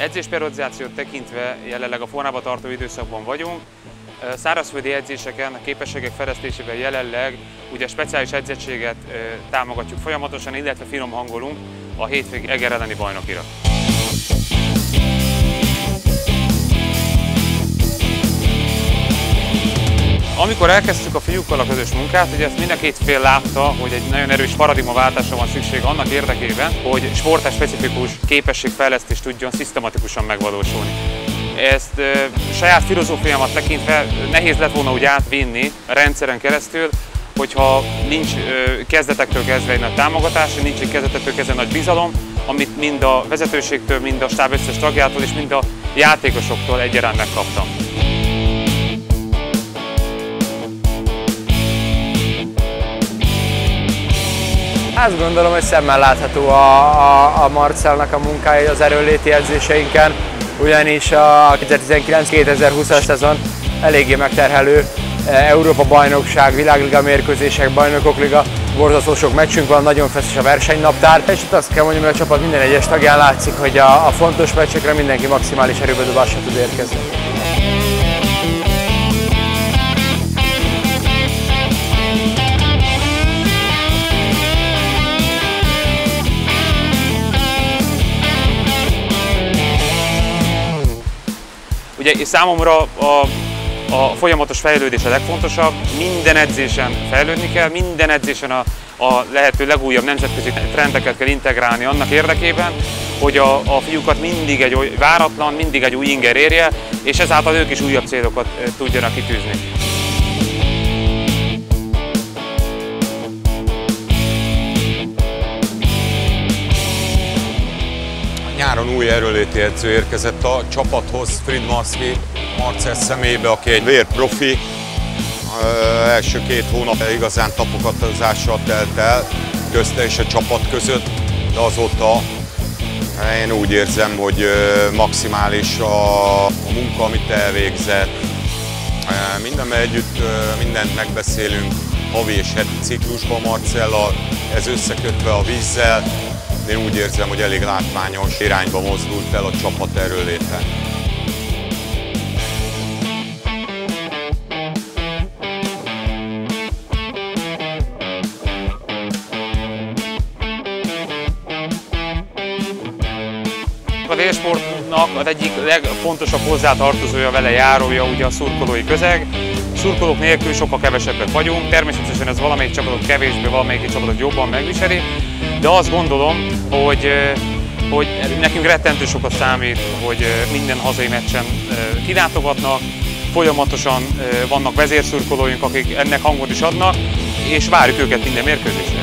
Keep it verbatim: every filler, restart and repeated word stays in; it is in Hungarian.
Edzésperiodizációt tekintve jelenleg a formába tartó időszakban vagyunk. Szárazföldi edzéseken, a képességek fejlesztésében jelenleg ugye speciális edzettséget támogatjuk folyamatosan, illetve finom hangolunk a hétvégi Eger elleni bajnokira. Amikor elkezdtük a fiúkkal a közös munkát, ugye ezt mind a két fél látta, hogy egy nagyon erős paradigmaváltásra van szükség annak érdekében, hogy sportás-specifikus képességfejlesztés tudjon szisztematikusan megvalósulni. Ezt e, saját filozófiámat tekintve nehéz lett volna úgy átvinni a rendszeren keresztül, hogyha nincs e, kezdetektől kezdve egy nagy támogatás, nincs egy kezdetektől kezdve nagy bizalom, amit mind a vezetőségtől, mind a stáb összes tagjától és mind a játékosoktól egyaránt megkaptam. Azt gondolom, hogy szemmel látható a, a, a Marcelnak a munkája az erőnléti edzéseinken, ugyanis a kétezer-tizenkilenc kétezer-húszas szezon eléggé megterhelő, Európa-bajnokság, világliga mérkőzések, bajnokok liga, borzasztó sok meccsünk van, nagyon feszes a versenynaptár, és itt azt kell mondjam, hogy a csapat minden egyes tagján látszik, hogy a, a fontos meccsekre mindenki maximális erőbedobásra tud érkezni. Ugye, és számomra a, a folyamatos fejlődés a legfontosabb, minden edzésen fejlődni kell, minden edzésen a, a lehető legújabb nemzetközi trendeket kell integrálni annak érdekében, hogy a, a fiúkat mindig egy váratlan, mindig egy új inger érje, és ezáltal ők is újabb célokat tudjanak kitűzni. Nyáron új erőnléti edző érkezett a csapathoz, Fridmanski Marcel személybe, aki egy vérprofi. Uh, első két hónap igazán tapogatással telt el közte és a csapat között, de azóta én úgy érzem, hogy uh, maximális a, a munka, amit elvégzett. Uh, Mindenben együtt uh, mindent megbeszélünk havi és heti ciklusban Marcellal, ez összekötve a vízzel. Én úgy érzem, hogy elég látványos irányba mozdult el a csapat erőnléte. A élsportnak az egyik legfontosabb hozzátartozója, vele járója ugye a szurkolói közeg. A szurkolók nélkül sokkal kevesebbek vagyunk, természetesen ez valamelyik csapatot kevésbé, valamelyik csapatot jobban megviseli, de azt gondolom, hogy, hogy nekünk rettentő sokat számít, hogy minden hazai meccsen kilátogatnak, folyamatosan vannak vezérszurkolóink, akik ennek hangot is adnak, és várjuk őket minden mérkőzésre.